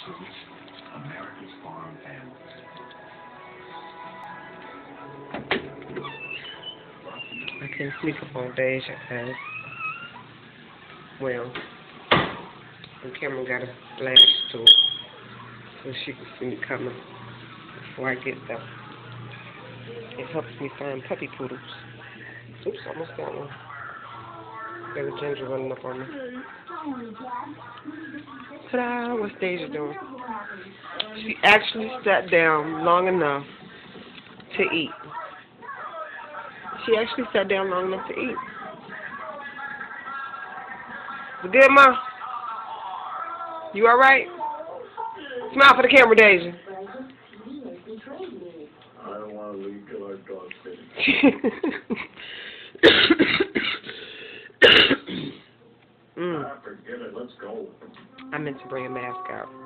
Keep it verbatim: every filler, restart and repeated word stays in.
students, America's farm families. I can sneak up on Deja because, well, the camera got a flash to it so she can see me coming before I get there. It helps me find puppy poodles. Oops, almost got one. There was Ginger running up on me. Ta-da! What's Deja doing? She actually sat down long enough to eat. She actually sat down long enough to eat. You good, Ma? You alright? Smile for the camera, Deja. I don't want to leave till our dog's finished. mm. Ah, forget it. Let's go. I meant to bring a mask out.